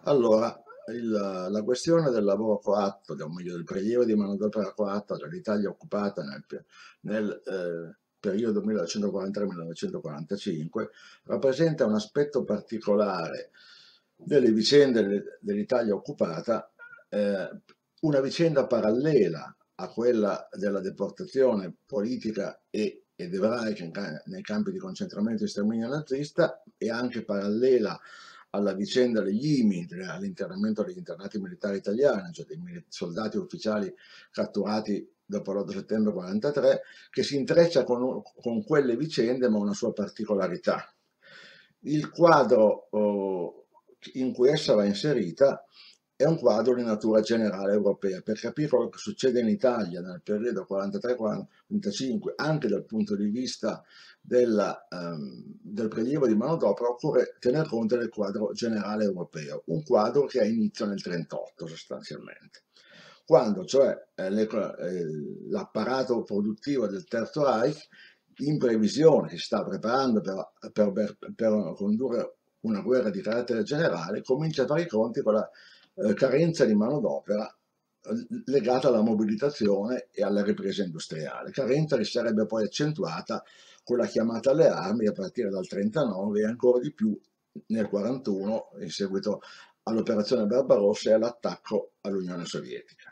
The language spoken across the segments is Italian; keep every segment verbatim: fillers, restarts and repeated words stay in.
Allora, il la questione del lavoro coatto, o meglio del prelievo di manodopera coatta dall'Italia occupata nel pe nel, ehm, periodo millenovecentoquarantatré millenovecentoquarantacinque, rappresenta un aspetto particolare delle vicende de dell'Italia occupata, ehm, una vicenda parallela a quella della deportazione politica e ed ebraica in ca nei campi di concentramento e sterminio nazista, e anche parallela alla vicenda degli I M I, all'internamento degli internati militari italiani, cioè dei mili soldati ufficiali catturati dopo l'otto settembre quarantatré, che si intreccia con, con quelle vicende, ma una sua particolarità. Il quadro oh, in cui essa va inserita è un quadro di natura generale europea. Per capire quello che succede in Italia nel periodo quarantatré quarantacinque, anche dal punto di vista della, um, del prelievo di manodopera, occorre tener conto del quadro generale europeo, un quadro che ha inizio nel trentotto sostanzialmente, quando cioè eh, eh, l'apparato produttivo del Terzo Reich, in previsione, si sta preparando per, per, per, per condurre una guerra di carattere generale, comincia a fare i conti con la eh, carenza di manodopera legata alla mobilitazione e alla ripresa industriale, carenza che sarebbe poi accentuata con la chiamata alle armi a partire dal trentanove e ancora di più nel quarantuno, in seguito all'operazione Barbarossa e all'attacco all'Unione Sovietica.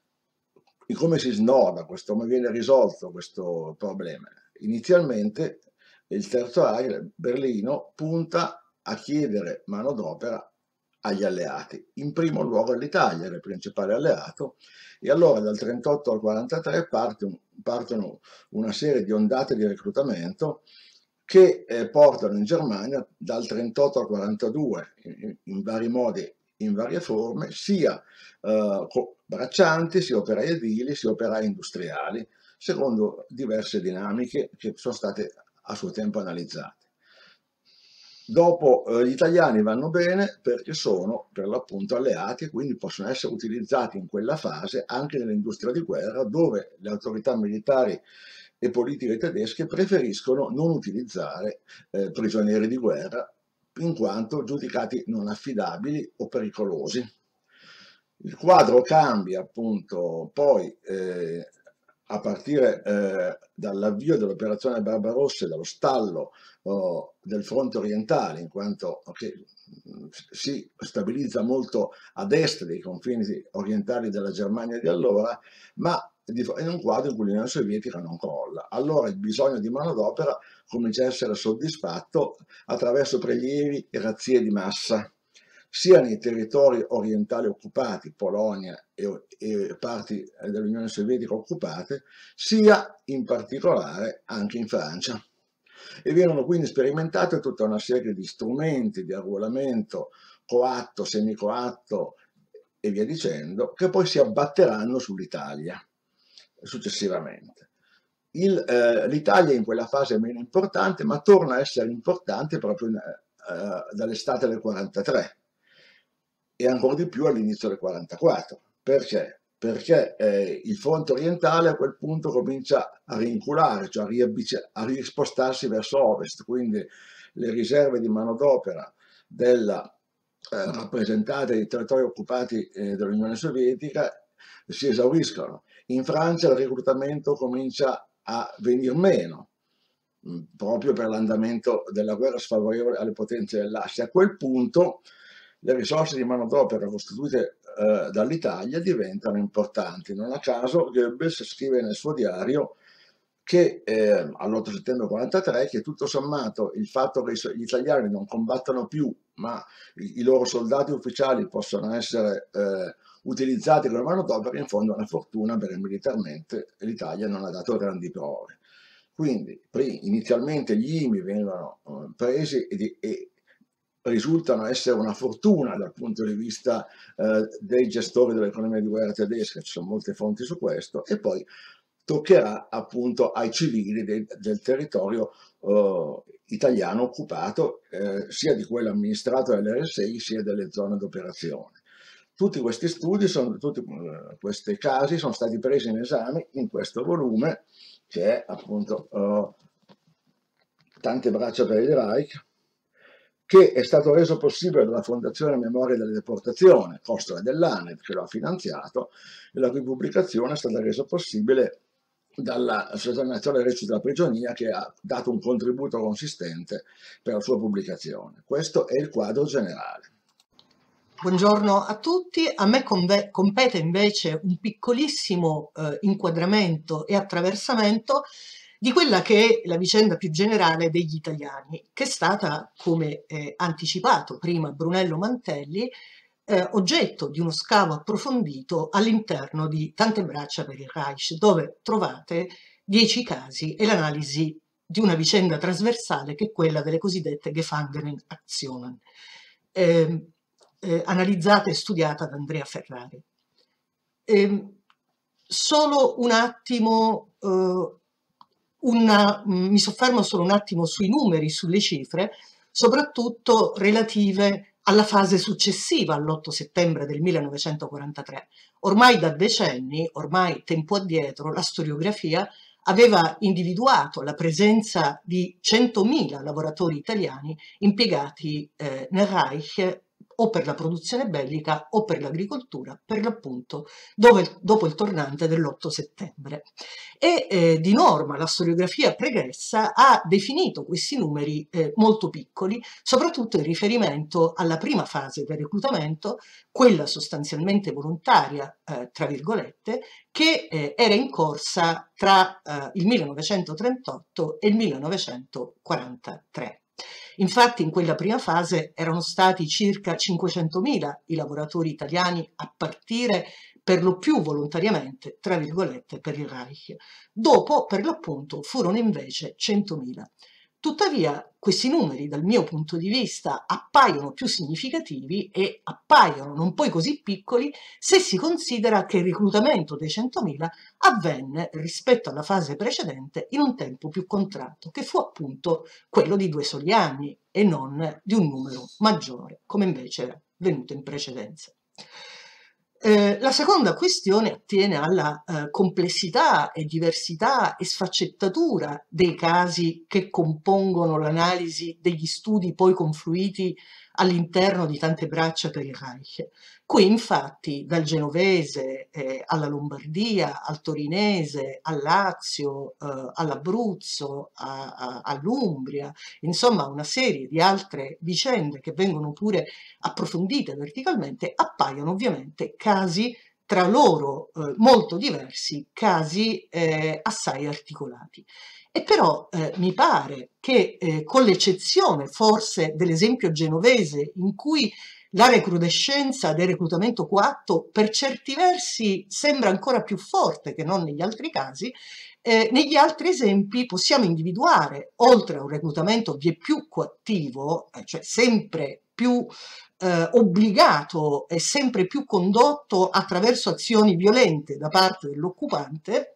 E come si snoda questo, come viene risolto questo problema? Inizialmente il Terzo Reich, Berlino, punta a chiedere manodopera agli alleati, in primo luogo all'Italia, era il principale alleato, e allora dal trentotto al quarantatré partono, partono una serie di ondate di reclutamento che eh, portano in Germania dal trentotto al quarantadue, in, in vari modi, in varie forme, sia eh, braccianti, sia operai edili, sia operai industriali, secondo diverse dinamiche che sono state a suo tempo analizzate. Dopo eh, gli italiani vanno bene perché sono per l'appunto alleati e quindi possono essere utilizzati in quella fase anche nell'industria di guerra, dove le autorità militari e politiche tedesche preferiscono non utilizzare eh, prigionieri di guerra in quanto giudicati non affidabili o pericolosi. Il quadro cambia appunto poi eh, a partire eh, dall'avvio dell'operazione Barbarossa e dallo stallo oh, del fronte orientale, in quanto okay, si stabilizza molto a est dei confini orientali della Germania di allora, ma in un quadro in cui l'Unione Sovietica non crolla. Allora il bisogno di manodopera comincia a essere soddisfatto attraverso prelievi e razzie di massa, sia nei territori orientali occupati, Polonia e, e parti dell'Unione Sovietica occupate, sia in particolare anche in Francia. E vengono quindi sperimentate tutta una serie di strumenti di arruolamento, coatto, semicoatto e via dicendo, che poi si abbatteranno sull'Italia successivamente. Eh, L'Italia in quella fase è meno importante, ma torna a essere importante proprio in, eh, dall'estate del quarantatré e ancora di più all'inizio del quarantaquattro. Perché? Perché eh, il fronte orientale a quel punto comincia a rinculare, cioè a, a rispostarsi verso ovest, quindi le riserve di manodopera della eh, rappresentate dei territori occupati eh, dall'Unione Sovietica si esauriscono. In Francia il reclutamento comincia a venir meno, mh, proprio per l'andamento della guerra sfavorevole alle potenze dell'Asse. A quel punto le risorse di manodopera costituite eh, dall'Italia diventano importanti. Non a caso Goebbels scrive nel suo diario che eh, all'otto settembre quarantatré che tutto sommato il fatto che gli italiani non combattano più, ma i, i loro soldati ufficiali possono essere eh, utilizzati come manodopera, in fondo è una fortuna perché militarmente l'Italia non ha dato grandi prove. Quindi inizialmente gli I M I vengono eh, presi e, e risultano essere una fortuna dal punto di vista eh, dei gestori dell'economia di guerra tedesca, ci sono molte fonti su questo, e poi toccherà appunto ai civili de, del territorio eh, italiano occupato, eh, sia di quello amministrato dall'R S I sia delle zone d'operazione. Tutti questi studi, sono, tutti uh, questi casi sono stati presi in esame in questo volume che è appunto uh, Tante braccia per il Reich, che è stato reso possibile dalla Fondazione Memoria della Deportazione, costola dell'A N E P che lo ha finanziato, e la cui pubblicazione è stata resa possibile dall'Associazione Nazionale Reclusi della Prigionia, che ha dato un contributo consistente per la sua pubblicazione. Questo è il quadro generale. Buongiorno a tutti, a me compete invece un piccolissimo eh, inquadramento e attraversamento di quella che è la vicenda più generale degli italiani, che è stata, come eh, anticipato prima Brunello Mantelli, eh, oggetto di uno scavo approfondito all'interno di Tante braccia per il Reich, dove trovate dieci casi e l'analisi di una vicenda trasversale che è quella delle cosiddette Gefangenen-Aktionen. Eh, Eh, analizzata e studiata da Andrea Ferrari. Eh, solo un attimo, eh, una, mi soffermo solo un attimo sui numeri, sulle cifre, soprattutto relative alla fase successiva all'otto settembre del millenovecentoquarantatré. Ormai da decenni, ormai tempo addietro, la storiografia aveva individuato la presenza di centomila lavoratori italiani impiegati eh, nel Reich o per la produzione bellica o per l'agricoltura, per l'appunto dopo il tornante dell'otto settembre. E eh, di norma la storiografia pregressa ha definito questi numeri eh, molto piccoli, soprattutto in riferimento alla prima fase del reclutamento, quella sostanzialmente volontaria, eh, tra virgolette, che eh, era in corsa tra eh, il millenovecentotrentotto e il millenovecentoquarantatré. Infatti in quella prima fase erano stati circa cinquecentomila i lavoratori italiani a partire per lo più volontariamente, tra virgolette, per il Reich. Dopo, per l'appunto, furono invece centomila. Tuttavia, questi numeri, dal mio punto di vista, appaiono più significativi e appaiono non poi così piccoli se si considera che il reclutamento dei centomila avvenne rispetto alla fase precedente in un tempo più contratto, che fu appunto quello di due soli anni e non di un numero maggiore, come invece era venuto in precedenza. Eh, la seconda questione attiene alla eh, complessità e diversità e sfaccettatura dei casi che compongono l'analisi degli studi poi confluiti all'interno di Tante braccia per il Reich. Qui infatti dal genovese eh, alla Lombardia, al torinese, al Lazio, eh, all'Abruzzo, all'Umbria, insomma una serie di altre vicende che vengono pure approfondite verticalmente, appaiono ovviamente casi tra loro eh, molto diversi, casi eh, assai articolati. E però eh, mi pare che eh, con l'eccezione forse dell'esempio genovese in cui la recrudescenza del reclutamento coatto per certi versi sembra ancora più forte che non negli altri casi, eh, negli altri esempi possiamo individuare, oltre a un reclutamento vieppiù coattivo, eh, cioè sempre più eh, obbligato e sempre più condotto attraverso azioni violente da parte dell'occupante,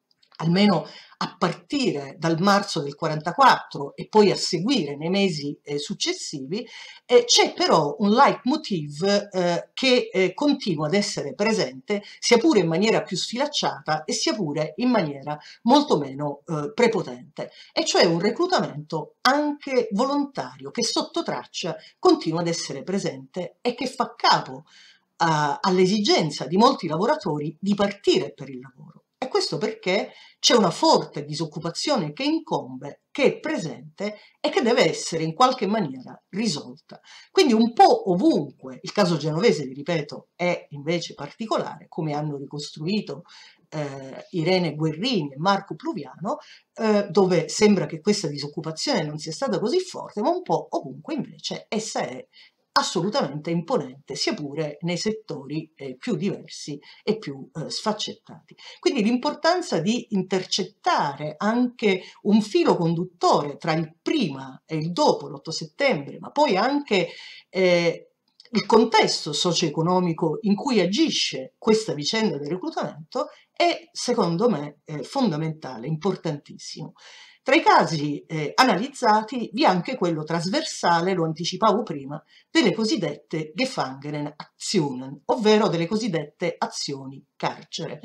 almeno a partire dal marzo del quarantaquattro e poi a seguire nei mesi eh, successivi, eh, c'è però un leitmotiv eh, che eh, continua ad essere presente, sia pure in maniera più sfilacciata e sia pure in maniera molto meno eh, prepotente, e cioè un reclutamento anche volontario che sotto traccia continua ad essere presente e che fa capo uh, all'esigenza di molti lavoratori di partire per il lavoro. E questo perché c'è una forte disoccupazione che incombe, che è presente e che deve essere in qualche maniera risolta. Quindi un po' ovunque, il caso genovese, vi ripeto, è invece particolare, come hanno ricostruito eh, Irene Guerrini e Marco Pluviano, eh, dove sembra che questa disoccupazione non sia stata così forte, ma un po' ovunque invece essa è assolutamente imponente, sia pure nei settori eh, più diversi e più eh, sfaccettati. Quindi l'importanza di intercettare anche un filo conduttore tra il prima e il dopo l'otto settembre, ma poi anche eh, il contesto socio-economico in cui agisce questa vicenda del reclutamento è, secondo me, eh, fondamentale, importantissimo. Tra i casi eh, analizzati vi è anche quello trasversale, lo anticipavo prima, delle cosiddette Gefangenen-Aktionen, ovvero delle cosiddette azioni carcere.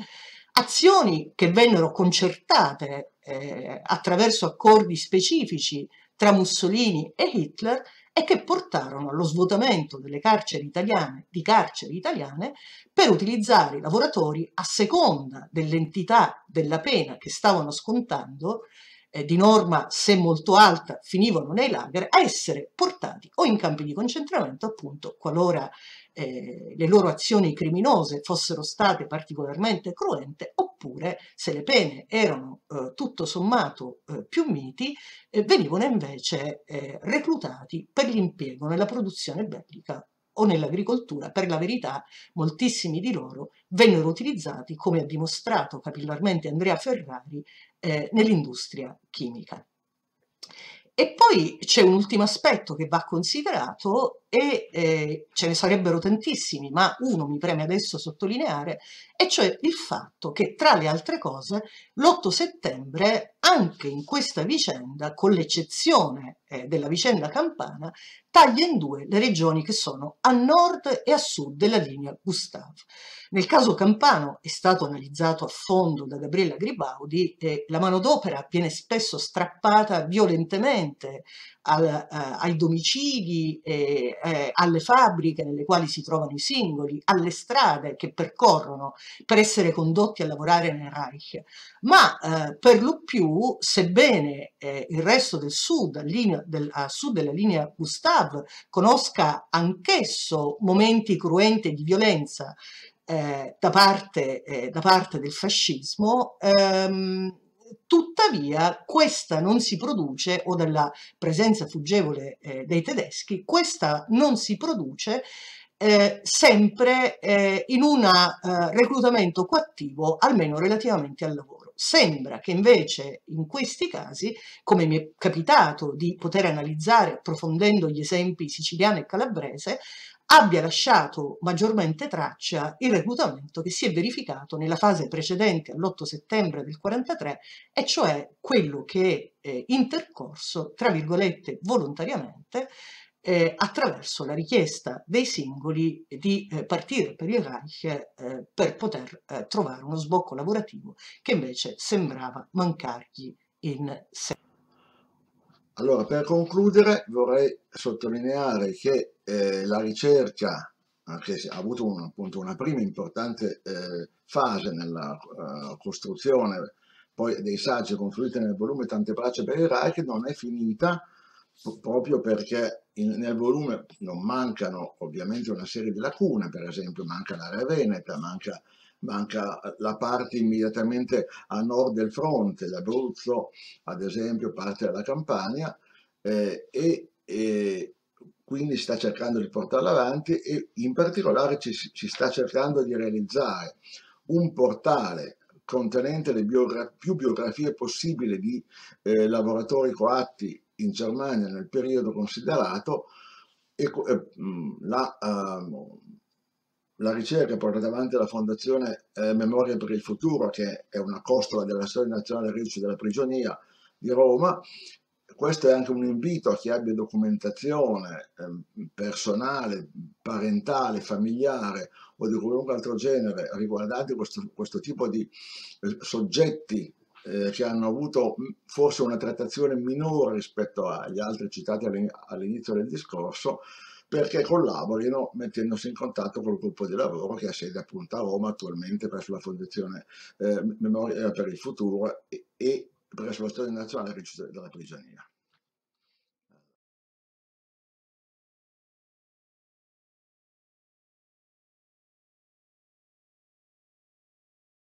Azioni che vennero concertate eh, attraverso accordi specifici tra Mussolini e Hitler e che portarono allo svuotamento delle carceri italiane, di carceri italiane per utilizzare i lavoratori a seconda dell'entità della pena che stavano scontando, eh, di norma se molto alta finivano nei lager, a essere portati o in campi di concentramento, appunto, qualora eh, le loro azioni criminose fossero state particolarmente cruente, oppure se le pene erano eh, tutto sommato eh, più miti, eh, venivano invece eh, reclutati per l'impiego nella produzione bellica o nell'agricoltura. Per la verità, moltissimi di loro vennero utilizzati, come ha dimostrato capillarmente Andrea Ferrari, eh, nell'industria chimica. E poi c'è un ultimo aspetto che va considerato e eh, ce ne sarebbero tantissimi, ma uno mi preme adesso sottolineare, e cioè il fatto che, tra le altre cose, l'otto settembre, anche in questa vicenda, con l'eccezione eh, della vicenda campana, taglia in due le regioni che sono a nord e a sud della linea Gustav. Nel caso campano è stato analizzato a fondo da Gabriella Gribaudi e la manodopera viene spesso strappata violentemente al, eh, ai domicili, eh, eh, alle fabbriche nelle quali si trovano i singoli, alle strade che percorrono per essere condotti a lavorare nel Reich. Ma eh, per lo più, sebbene eh, il resto del sud, a, linea, del, a sud della linea Gustav, conosca anch'esso momenti cruenti di violenza eh, da, parte, eh, da parte del fascismo, ehm, tuttavia questa non si produce, o dalla presenza fuggevole eh, dei tedeschi, questa non si produce eh, sempre eh, in un eh, reclutamento coattivo, almeno relativamente al lavoro. Sembra che invece in questi casi, come mi è capitato di poter analizzare approfondendo gli esempi siciliano e calabrese, abbia lasciato maggiormente traccia il reclutamento che si è verificato nella fase precedente all'otto settembre del quarantatré, e cioè quello che è eh, intercorso, tra virgolette, volontariamente, eh, attraverso la richiesta dei singoli di eh, partire per il Reich eh, per poter eh, trovare uno sbocco lavorativo che invece sembrava mancargli in sé. Allora, per concludere, vorrei sottolineare che eh, la ricerca, eh, che ha avuto un, appunto una prima importante eh, fase nella uh, costruzione poi dei saggi confluiti nel volume Tante braccia per il Reich, non è finita, proprio perché in, nel volume non mancano ovviamente una serie di lacune, per esempio manca l'area veneta, manca, manca la parte immediatamente a nord del fronte, l'Abruzzo, ad esempio, parte della Campania, eh, e, e quindi sta cercando di portarla avanti, e in particolare ci, ci sta cercando di realizzare un portale contenente le biogra più biografie possibili di eh, lavoratori coatti in Germania nel periodo considerato, e eh, la, uh, la ricerca portata avanti dalla Fondazione eh, Memoria per il Futuro, che è una costola della storia nazionale Ricci della prigionia di Roma. Questo è anche un invito a chi abbia documentazione eh, personale, parentale, familiare o di qualunque altro genere riguardante questo, questo tipo di eh, soggetti eh, che hanno avuto forse una trattazione minore rispetto agli altri citati all'inizio del discorso, perché collaborino mettendosi in contatto col gruppo di lavoro che ha sede appunto a Roma attualmente presso la Fondazione eh, Memoria per il Futuro e, e presso la Storia Nazionale Ricci della Prigionia.